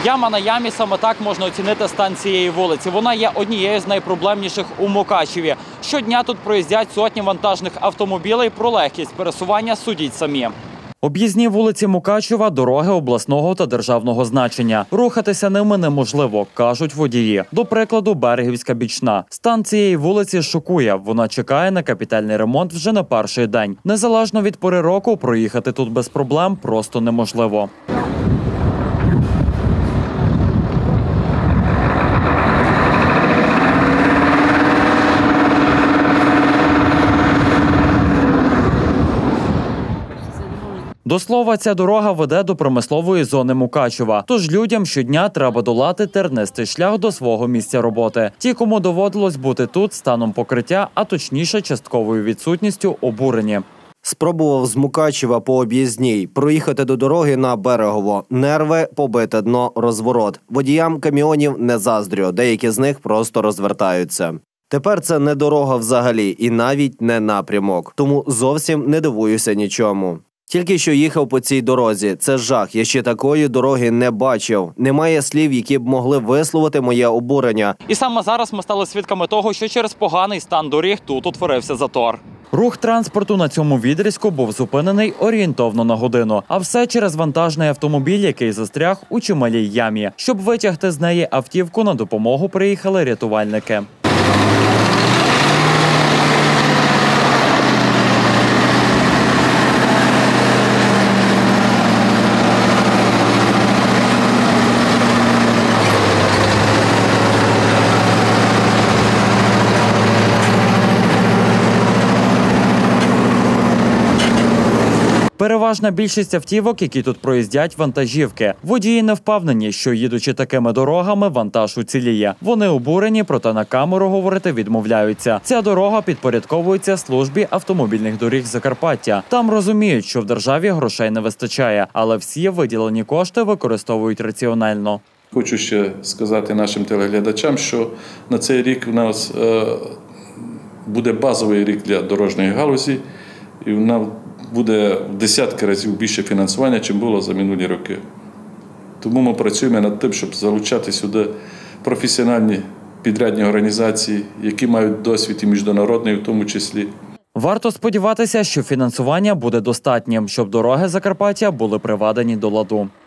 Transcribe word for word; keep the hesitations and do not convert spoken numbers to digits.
Яма на ямі – саме так можна оцінити стан цієї вулиці. Вона є однією з найпроблемніших у Мукачеві. Щодня тут проїздять сотні вантажних автомобілей. Про легкість пересування судіть самі. Об'їзні вулиці Мукачева – дороги обласного та державного значення. Рухатися ними неможливо, кажуть водії. До прикладу, Берегівська бічна. Стан цієї вулиці шокує. Вона чекає на капітальний ремонт вже на перший день. Незалежно від пори року, проїхати тут без проблем просто неможливо. До слова, ця дорога веде до промислової зони Мукачева. Тож людям щодня треба долати тернистий шлях до свого місця роботи. Ті, кому доводилось бути тут, станом покриття, а точніше частковою відсутністю, обурені. Спробував з Мукачева по об'їзній проїхати до дороги на Берегово. Нерви, побите дно, розворот. Водіям каміонів не заздрю, деякі з них просто розвертаються. Тепер це не дорога взагалі і навіть не напрямок. Тому зовсім не дивуюся нічому. Тільки що їхав по цій дорозі. Це жах. Я ще такої дороги не бачив. Немає слів, які б могли висловити моє обурення. І саме зараз ми стали свідками того, що через поганий стан доріг тут утворився затор. Рух транспорту на цьому відрізку був зупинений орієнтовно на годину. А все через вантажний автомобіль, який застряг у чималій ямі. Щоб витягти з неї автівку, на допомогу приїхали рятувальники. Переважна більшість автівок, які тут проїздять, вантажівки. Водії не впевнені, що їдучи такими дорогами, вантаж уціліє. Вони обурені, проте на камеру говорити відмовляються. Ця дорога підпорядковується службі автомобільних доріг Закарпаття. Там розуміють, що в державі грошей не вистачає, але всі виділені кошти використовують раціонально. Хочу ще сказати нашим телеглядачам, що на цей рік у нас е, буде базовий рік для дорожньої галузі, і вона буде в десятки разів більше фінансування, ніж було за минулі роки. Тому ми працюємо над тим, щоб залучати сюди професіональні підрядні організації, які мають досвід і міжнародний в тому числі. Варто сподіватися, що фінансування буде достатнім, щоб дороги Закарпаття були приведені до ладу.